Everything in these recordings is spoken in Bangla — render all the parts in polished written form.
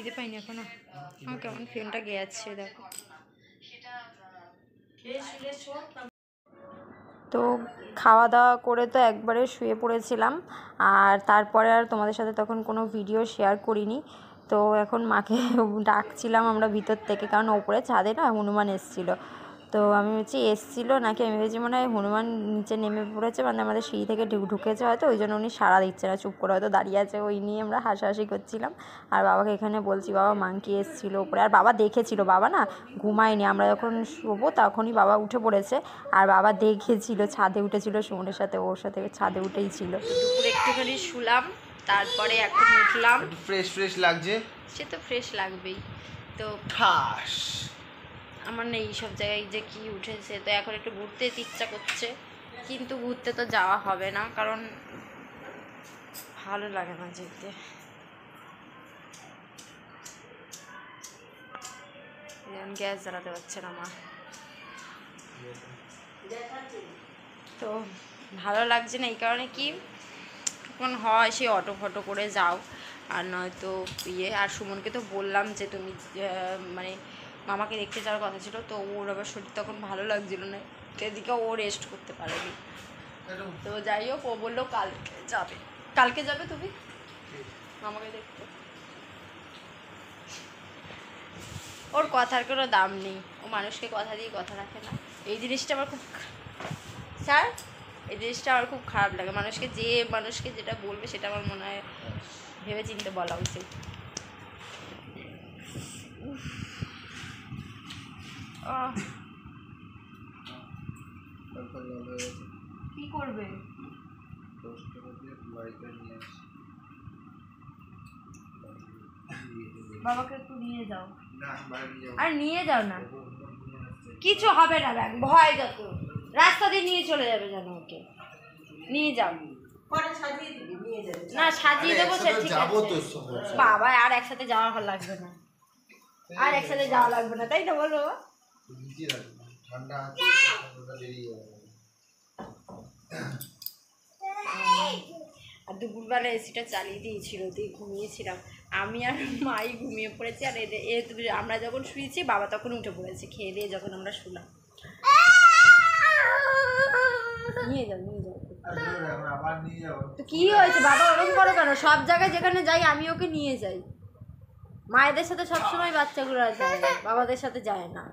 খিদে পাইনি এখনো। আমার কেমন ফ্রেন্ডটা গেছে দেখো। তো খাওয়া দাওয়া করে তো একবারে শুয়ে পড়েছিলাম, আর তারপরে আর তোমাদের সাথে তখন কোনো ভিডিও শেয়ার করিনি। তো এখন মাকে ডাকছিলাম আমরা ভিতর থেকে, কারণ ওপরে ছাদে না হনুমান এসেছিলো। তো আমি বলছি এসেছিলো নাকি, আমি ভেবেছি মনে হয় হনুমান নিচে নেমে পড়েছে, মানে আমাদের সিঁড়ি থেকে ঢুকেছে হয়তো, ওই জন্য উনি সাড়া দিচ্ছে না, চুপ করে হয়তো দাঁড়িয়ে আছে। ওই নিয়ে আমরা হাসাহাসি করছিলাম। আর বাবাকে এখানে বলছি বাবা মাংকি এসেছিলো ওপরে, আর বাবা দেখেছিল, বাবা না ঘুমায়নি, আমরা যখন শোবো তখনই বাবা উঠে পড়েছে, আর বাবা দেখেছিল, ছাদে উঠেছিল সুমনের সাথে, ওর সাথে ছাদে উঠেই ছিল। দুপুরে একটুখানি শুলাম, তারপরে এখন উঠলাম। ফ্রেশ লাগছে, সে তো ফ্রেশ লাগবেই। তো ঠাস আমার না এইসব জায়গায় যে কি উঠেছে, তো এখন একটু ঘুরতে ইচ্ছা করছে, কিন্তু ঘুরতে তো যাওয়া হবে না, কারণ ভালো লাগে না যেতে। গ্যাস জ্বালাতে পারছে না মা, তো ভালো লাগছে না। এই কারণে কি তখন হয় সে অটো ফটো করে যাও, আর নয়তো আর সুমনকে তো বললাম যে তুমি মানে মামাকে দেখতে যাওয়ার কথা ছিল, তো ওর আবার শরীর তখন ভালো লাগছিল না, এদিকে ও রেস্ট করতে পারেনি। তো যাই হোক, ও বললো কালকে যাবে। কালকে যাবে তুমি মামাকে দেখতে? ওর কথার কোনো দাম নেই, ও মানুষকে কথা দিয়ে কথা রাখে না। এই জিনিসটা আমার খুব স্যার এই জিনিসটা আমার খুব খারাপ লাগে। মানুষকে যেটা বলবে সেটা আমার মনে হয় ভেবে চিন্তে বলা উচিত। কি করবে? বাবাকে একটু নিয়ে যাও। আর নিয়ে যাও না, কিছু হবে না, ব্যাগ ভয় যত রাস্তা দিয়ে নিয়ে চলে যাবে যেন, ওকে নিয়ে যাও। না সাজিয়ে দেবো, সে ঠিক আছে। বাবা আর একসাথে যাওয়া ভালো লাগবে না, আর একসাথে যাওয়া লাগবে না, তাই না বলো? আর দুপুরবেলা এসিটা চালিয়ে দিয়েছিল, দিয়ে ঘুমিয়েছিলাম আমি আর মাই, ঘুমিয়ে পড়েছি। আর আমরা যখন শুয়েছি বাবা তখন উঠে পড়েছে, খেয়ে দিয়ে যখন আমরা শুলাম। নিয়ে যাও তো কি হয়েছে বাবা, ওরকম করো কেন? সব জায়গায় যেখানে যাই আমি ওকে নিয়ে যাই। মায়েদের সাথে সবসময় বাচ্চাগুলো যায়, বাবাদের সাথে যায় না।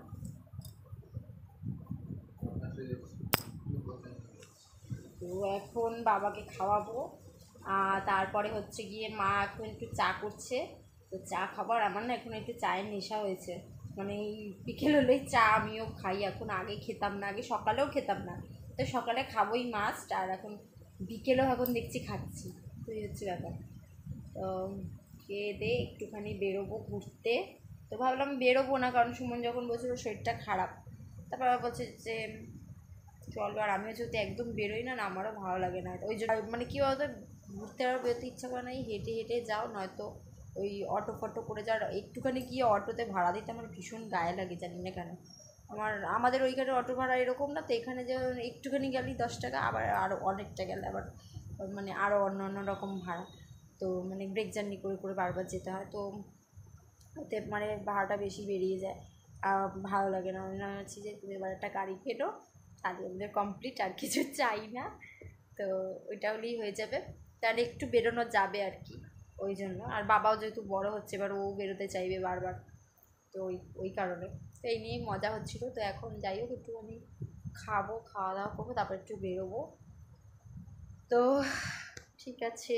তো এখন বাবাকে খাওয়াবো, তারপরে হচ্ছে গিয়ে মা এখন একটু চা করছে, তো চা খাবার আমার না এখন একটু চায়ের নেশা হয়েছে। মানে এই বিকেল হলেই চা আমিও খাই এখন, আগে খেতাম না, আগে সকালেও খেতাম না, তো সকালে খাবোই মাস্ট, আর এখন বিকেলেও এখন দেখছি খাচ্ছি, তো এই হচ্ছে ব্যাপার। তো খেয়ে দিয়ে একটুখানি বেরোবো ঘুরতে। তো ভাবলাম বেরোবো না, কারণ সুমন যখন বলছিল শরীরটা খারাপ, তারপর বলছে যে চলো, আর আমিও যেহেতু একদম বেরোই না, আমারও ভালো লাগে না। ওই জন্য মানে কী বলতো, ঘুরতে আর বেরোতে ইচ্ছা করে না, হেঁটে হেঁটে যাও, নয়তো ওই অটো ফটো করে যাও। একটুখানি গিয়ে অটোতে ভাড়া দিতে আমার ভীষণ গায়ে লাগে, জানি না কেন। আমাদের ওইখানে অটো ভাড়া এরকম না, তো এখানে যে একটুখানি গেলেই 10 টাকা, আবার আরও অনেকটা গেলে আবার মানে আরও অন্য রকম ভাড়া। তো মানে ব্রেক জার্নি করে করে বারবার যেতে হয়, তো ওতে মানে ভাড়াটা বেশি বেরিয়ে যায়, ভালো লাগে না। আমি ভাবছি যে তুমি এবার একটা গাড়ি কেটো, তাহলে আমাদের কমপ্লিট, আর কিছু চাই না। তো ওইটা হলেই হয়ে যাবে, তাহলে একটু বেরোনো যাবে আর কি, ওই জন্য। আর বাবাও যেহেতু বড় হচ্ছে, এবার ও বেরোতে চাইবে বারবার, তো ওই কারণে তো এই নিয়েই মজা হচ্ছিলো। তো এখন যাই হোক একটুখানি খাবো, খাওয়া দাওয়া করবো, তারপর একটু বেরোবো। তো ঠিক আছে,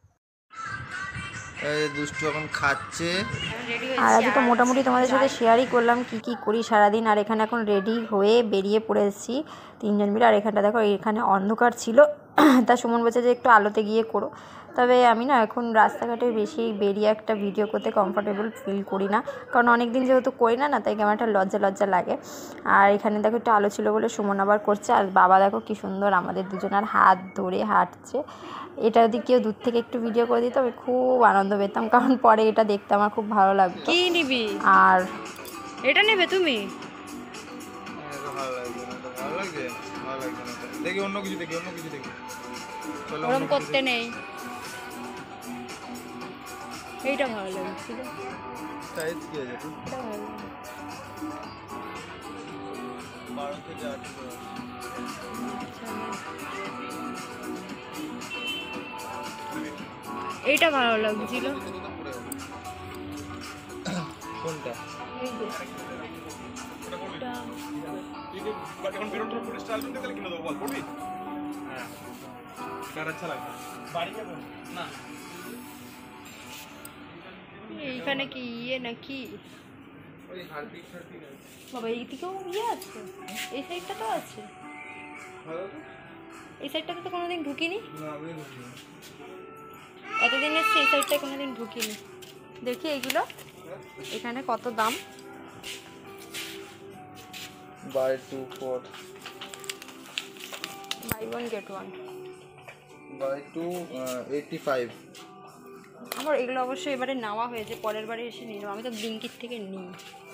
দুষ্টু এখন খাচ্ছে। আর আজকে তো মোটামুটি তোমাদের সাথে শেয়ারই করলাম কি কি করি সারাদিন। আর এখানে এখন রেডি হয়ে বেরিয়ে পড়েছি 3 জন মিলে। আর এখানটা দেখো, এখানে অন্ধকার ছিল, তা সুমন বলছে যে একটু আলোতে গিয়ে করো। তবে আমি না এখন রাস্তাঘাটে বেশি বেরিয়ে একটা ভিডিও করতে কমফর্টেবল ফিল করি না, কারণ অনেক দিন যেহেতু করি না, তাই কেমন একটা লজ্জা লাগে। আর এখানে দেখো একটু আলো ছিল বলে সুমন আবার করছে, আর বাবা দেখো কি সুন্দর আমাদের দুজনের হাত ধরে হাঁটছে। এটা যদি কেউ দূর থেকে একটু ভিডিও করে দিত আমি খুব আনন্দ পেতাম, কারণ পরে এটা দেখতে আমার খুব ভালো লাগতো। কি নিবি? আর এটা নেবে তুমি? দেখি অন্য কিছু দেখি, ওরকম করতে নেই। এইটা ভালো লাগছিল, সাইজ কি আছে তো? এটা ভালো লাগে। 12 থেকে 18। এইটা ভালো লাগছিল। কোনটা? এই যে এটা এখন বেরোনোর পরে স্টাইল করতে গেলে কিনে দেবো, বল পড়বি? হ্যাঁ, কার আচ্ছা লাগবে? বাড়ি যাবো না, এইখানে কি ইয়ে নাকি ওই হারপিক হারপিক আছে। বাবা, এইদিকেও ইয়ে আছে, এই সাইডটা তো আছে, ভালো তো? এই সাইডটাতে তো কোনোদিন ঢুকিনি, না আমি বুঝিনি। এতদিন এসছে এই সাইডটায় কোনোদিন ঢুকিনি। দেখি এইগুলো এখানে কত দাম। বাই 2 4 বাই 1 গেট 1। বাই 2 85। আমার এগুলো অবশ্যই এবারে নেওয়া হয়েছে, পরের বারে এসে নিলাম। আমি তো ব্লিঙ্কিট থেকে নিই,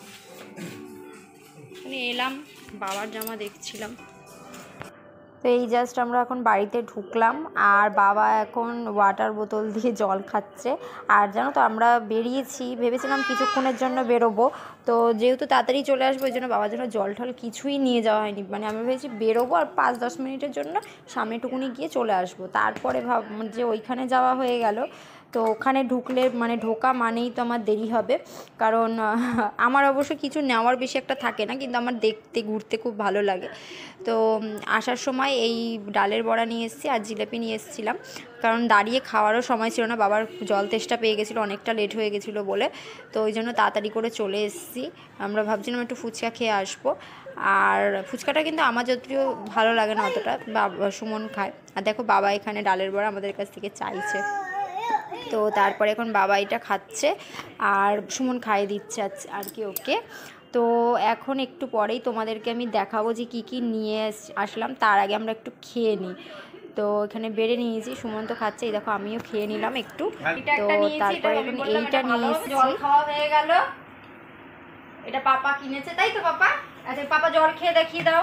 মানে এলাম বাবার জামা দেখছিলাম। তো এই জাস্ট আমরা এখন বাড়িতে ঢুকলাম, আর বাবা এখন ওয়াটার বোতল দিয়ে জল খাচ্ছে। আর জানো তো আমরা বেরিয়েছি, ভেবেছিলাম কিছুক্ষণের জন্য বেরোবো, তো যেহেতু তাড়াতাড়ি চলে আসবো ওই জন্য বাবার জন্য জল টল কিছুই নিয়ে যাওয়া হয়নি। মানে আমি ভেবেছি বেরোবো আর 5-10 মিনিটের জন্য সামনেটুকুনি গিয়ে চলে আসবো, তারপরে যে ওইখানে যাওয়া হয়ে গেল। তো ওখানে ঢুকলে মানে ঢোকা মানেই তো আমার দেরি হবে, কারণ আমার অবশ্য কিছু নেওয়ার বেশি একটা থাকে না, কিন্তু আমার দেখতে ঘুরতে খুব ভালো লাগে। তো আসার সময় এই ডালের বড়া নিয়ে এসেছি আর জিলেপি নিয়ে এসেছিলাম, কারণ দাঁড়িয়ে খাওয়ারও সময় ছিল না, বাবার জল তেষ্টা পেয়ে গেছিলো, অনেকটা লেট হয়ে গেছিলো বলে। তো ওই জন্য তাড়াতাড়ি করে চলে এসেছি। আমরা ভাবছিলাম একটু ফুচকা খেয়ে আসবো, আর ফুচকাটা কিন্তু আমার যদিও ভালো লাগে না অতটা, সুমন খায়। আর দেখো বাবা এখানে ডালের বড়া আমাদের কাছ থেকে চাইছে, তো তারপরে এখন বাবা এটা খাচ্ছে আর সুমন খাইয়ে দিচ্ছে আর কি ওকে। তো এখন একটু পরেই তোমাদেরকে আমি দেখাবো যে কী কী নিয়ে আসলাম, তার আগে আমরা একটু খেয়ে নিই। তো এখানে বেড়ে নিয়েছি, সুমন তো খাচ্ছে, এই দেখো আমিও খেয়ে নিলাম একটু। তো তারপরে এখন এইটা নিয়ে এসেছি। জল খাওয়া হয়ে গেল, এটা পাপা কিনেছে তাই তো পাপা? আচ্ছা পাপা জল খেয়ে দেখিয়ে দাও,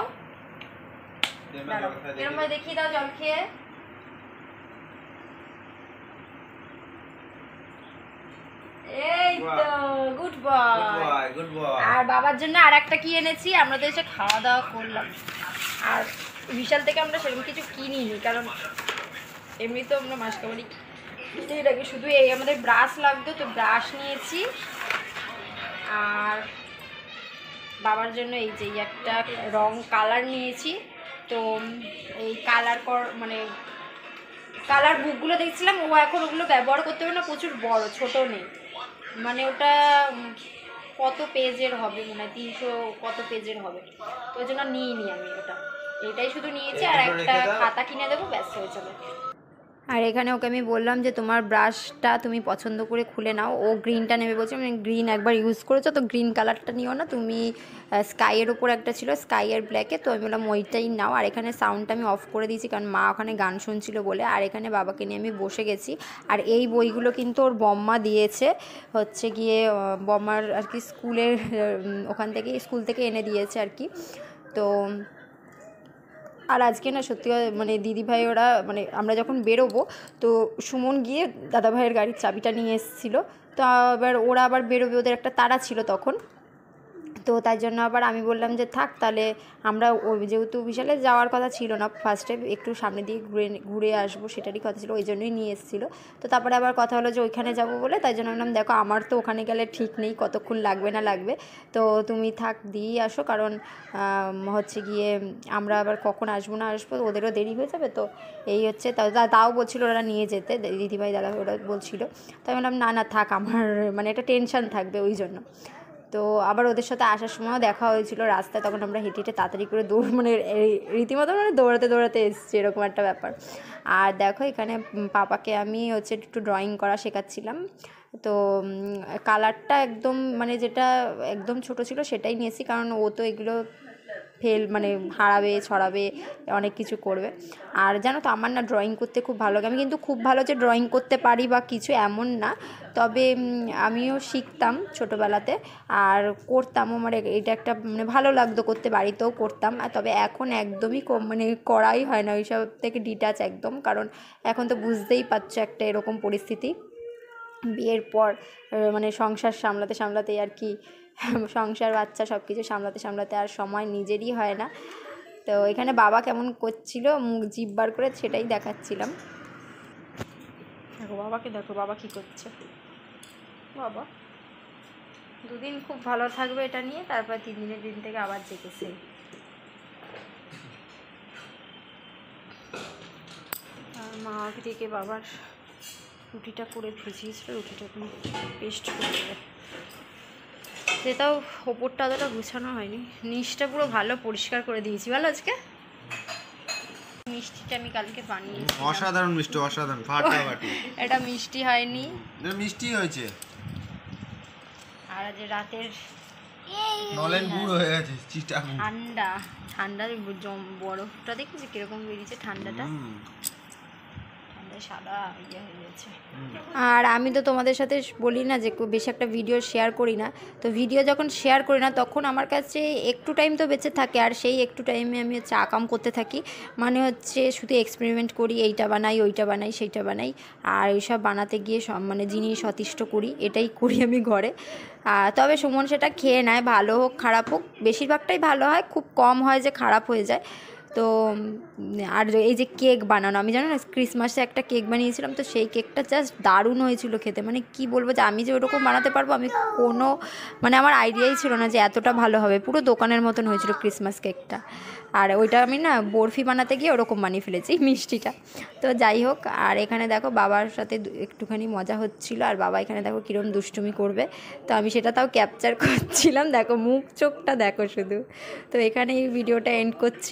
এরকম ভাবে দেখিয়ে দাও জল খেয়ে। এই তো গুড বয়, গুড বয়। আর বাবার জন্য আর একটা কি এনেছি, আমরা তো এসে খাওয়া দাওয়া করলাম, আর বিশাল থেকে আমরা সেরকম কিছু কিনিনি, কারণ এমনি তো আমরা মাসকাবাড়ি কিনেই রাখি, শুধু এই আমাদের ব্রাশ লাগতো, তো ব্রাশ নিয়েছি। আর বাবার জন্য এই যে একটা রং কালার নিয়েছি, তো এই কালার মানে কালার বুকগুলো দেখছিলাম, ও এখন ওগুলো ব্যবহার করতে হবে না, প্রচুর বড়, ছোট নেই, মানে ওটা কত পেজের হবে, মনে হয় 300 কত পেজের হবে, তো ওই জন্য নিইনি আমি ওটা, এটাই শুধু নিয়েছি। আর একটা খাতা কিনে দেবো, ব্যস্ত হয়ে যাবে। আর এখানে ওকে আমি বললাম যে তোমার ব্রাশটা তুমি পছন্দ করে খুলে নাও, ও গ্রিনটা নেবে বলছে, মানে গ্রিন একবার ইউজ করেছো তো গ্রিন কালারটা নিও না তুমি, স্কাইয়ের ওপর একটা ছিল স্কাই আর ব্ল্যাকে, তো আমি বললাম ওইটাই নাও। আর এখানে সাউন্ডটা আমি অফ করে দিয়েছি, কারণ মা ওখানে গান শুনছিল বলে। আর এখানে বাবাকে নিয়ে আমি বসে গেছি, আর এই বইগুলো কিন্তু ওর বম্মা দিয়েছে, হচ্ছে গিয়ে বম্মার আর কি স্কুলের ওখান থেকে, স্কুল থেকে এনে দিয়েছে আর কি। তো আর আজকে না সত্যি মানে দিদিভাই ওরা, মানে আমরা যখন বেরোবো তো সুমন গিয়ে দাদাভাইয়ের গাড়ির চাবিটা নিয়ে এসেছিলো, তো আবার ওরা আবার বেরোবে, ওদের একটা তাড়া ছিল তখন, তো তাই জন্য আবার আমি বললাম যে থাক তাহলে আমরা যেহেতু বিশালে যাওয়ার কথা ছিল না, ফার্স্টে একটু সামনে দিয়ে ঘুরে আসবো সেটারই কথা ছিল, ওই জন্যই নিয়ে এসেছিলো। তো তারপরে আবার কথা হলো যে ওইখানে যাবো বলে, তাই জন্য বললাম দেখো আমার তো ওখানে গেলে ঠিক নেই কতক্ষণ লাগবে না লাগবে, তো তুমি থাক দিয়ে আসো, কারণ হচ্ছে গিয়ে আমরা আবার কখন আসবো না আসবো ওদেরও দেরি হয়ে যাবে। তো এই হচ্ছে, তাও বলছিল ওরা নিয়ে যেতে, দিদিভাই দাদা ওরা বলছিল, তাই বললাম না না থাক, আমার মানে একটা টেনশন থাকবে ওই জন্য। তো আবার ওদের সাথে আসার সময়ও দেখা হয়েছিল রাস্তায়, তখন আমরা হেঁটে হেঁটে তাড়াতাড়ি করে মানে রীতিমতো মানে দৌড়াতে দৌড়াতে এসেছি, এরকম একটা ব্যাপার। আর দেখো এখানে পাপাকে আমি হচ্ছে একটু ড্রয়িং করা শেখাচ্ছিলাম, তো কালারটা একদম মানে যেটা একদম ছোট ছিল সেটাই নিয়েছি, কারণ ও তো এগুলো মানে হারাবে ছড়াবে অনেক কিছু করবে। আর জানো তো আমার না ড্রয়িং করতে খুব ভালো লাগে, আমি কিন্তু খুব ভালো যে ড্রয়িং করতে পারি বা কিছু এমন না, তবে আমিও শিখতাম ছোটোবেলাতে আর করতামও, মানে এটা একটা মানে ভালো লাগতো করতে, বাড়িতেও করতাম। আর তবে এখন একদমই মানে করাই হয় না ওইসব থেকে ডিটাচ একদম, কারণ এখন তো বুঝতেই পারছো একটা এরকম পরিস্থিতি, বিয়ের পর মানে সংসার সামলাতে সামলাতে আর কি, সংসার বাচ্চা সব কিছু সামলাতে সামলাতে আর সময় নিজেরই হয় না। তো এখানে বাবা কেমন করছিল মুখ জিভ বার করে সেটাই দেখাচ্ছিলাম। দেখো বাবাকে, দেখো বাবা কী করছে। বাবা দুদিন খুব ভালো থাকবে এটা নিয়ে, তারপর 3 দিনের দিন থেকে আবার জেগেছে। আর মা দিকে বাবার রুটিটা করে ভিজিয়েছিল, রুটিটা এখন পেস্ট করে দেবে। সেটাও ওপরটা অতটা গুছানো হয়নি, নিচটা পুরো ভালো পরিষ্কার করে দিয়েছি। ভালো আজকে মিষ্টিটা আমি কালকে বানিয়েছি, অসাধারণ মিষ্টি, অসাধারণ ফাটাফাটি। এটা মিষ্টি হয়নি, এটা মিষ্টি হয়েছে, আর আজ রাতের নলেন গুড় হয়ে গেছে, চিটা ঠান্ডা ঠান্ডা বরফটা দেখেছি কিরকম বেরিয়েছে, ঠান্ডাটা ঠান্ডায় সাদা ইয়ে হয়ে গেছে। আর আমি তো তোমাদের সাথে বলি না যে বেশি একটা ভিডিও শেয়ার করি না, তো ভিডিও যখন শেয়ার করি না তখন আমার কাছে একটু টাইম তো বেঁচে থাকে, আর সেই একটু টাইমে আমি হচ্ছে আকাম করতে থাকি, মানে হচ্ছে শুধু এক্সপেরিমেন্ট করি, এইটা বানাই ওইটা বানাই সেইটা বানাই, আর এইসব বানাতে গিয়ে মানে জিনিস অতিষ্ঠ করি, এটাই করি আমি ঘরে। তবে সুমন সেটা খেয়ে নেয়, ভালো হোক খারাপ হোক, বেশিরভাগটাই ভালো হয়, খুব কম হয় যে খারাপ হয়ে যায়। তো আর এই যে কেক বানানো, আমি জানো না ক্রিসমাসে একটা কেক বানিয়েছিলাম, তো সেই কেকটা জাস্ট দারুণ হয়েছিল খেতে, মানে কি বলবো যে আমি যে ওরকম বানাতে পারবো আমি কোনো মানে আমার আইডিয়াই ছিল না যে এতটা ভালো হবে, পুরো দোকানের মতন হয়েছিল ক্রিসমাস কেকটা। আর ওইটা আমি না বরফি বানাতে গিয়ে ওরকম বানিয়ে ফেলেছি মিষ্টিটা। তো যাই হোক, আর এখানে দেখো বাবার সাথে একটুখানি মজা হচ্ছিল, আর বাবা এখানে দেখো কীরকম দুষ্টুমি করবে, তো আমি সেটা তাও ক্যাপচার করছিলাম, দেখো মুখ চোখটা দেখো শুধু। তো এখানে এই ভিডিওটা এন্ড করছি।